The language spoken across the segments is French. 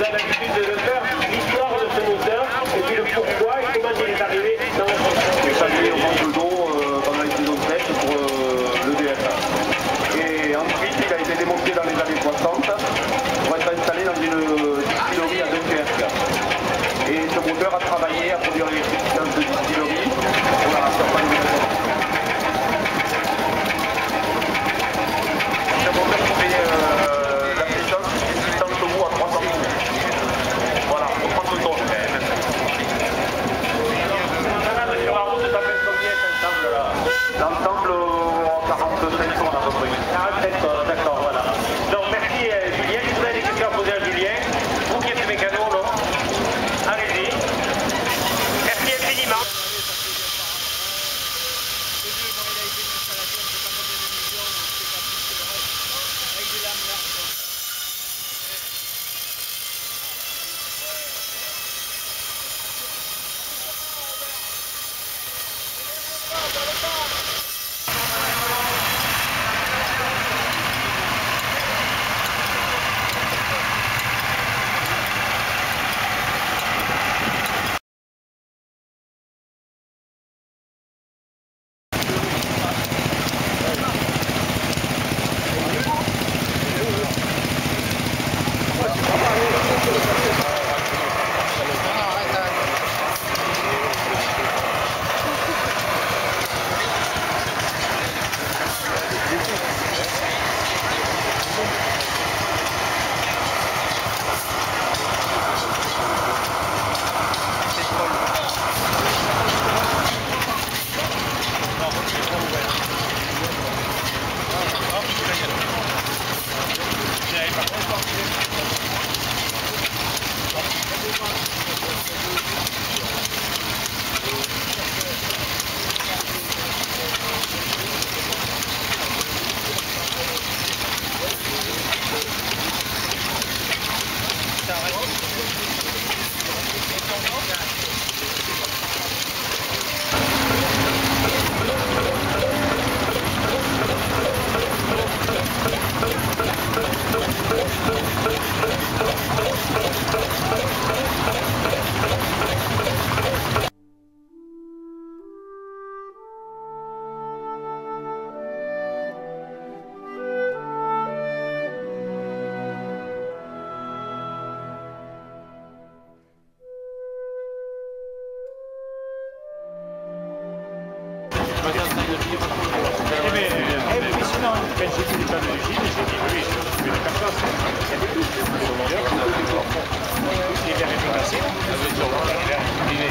a l'habitude de le faire, l'histoire de ce moteur, et puis le pourquoi et comment il est arrivé dans la construction. Ça fait au manque d'eau pendant les saisons sèches pour le DF. Et ensuite, il a été démonté dans les années 60 pour être installé dans une distillerie à Dunkerque. Et ce moteur a travaillé à produire l'électricité dans cette distillerie pour la campagne de la Ce moteur fait la puissance de 600 chevaux à 300 chevaux. Voilà, pour 30 tonnes quand même. Sur la route, ça fait combien l'ensemble là? L'ensemble, 45 tonnes à peu près. 47 tonnes, d'accord, voilà. Donc merci Julien, si vous avez des questions à poser à Julien, vous qui êtes mécano, non? Allez-y. Merci infiniment. Mais sinon, quand j'ai vu l'état de l'usine, j'ai dit oui, je vais le faire ça. Il y avait tout. Les verres étaient cassés.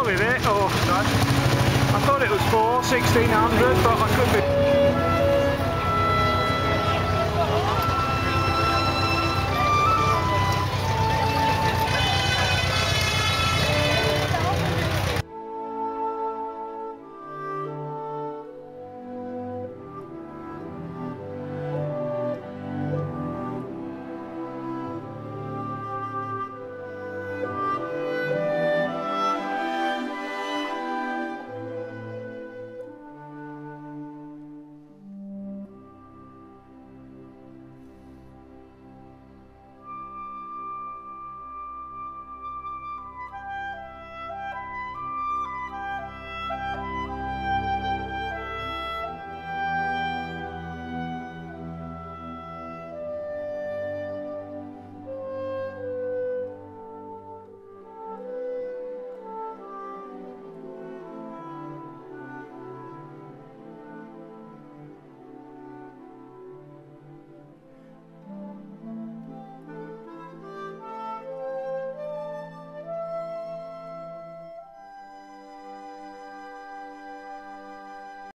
with it, or I thought it was 1600, but I could be.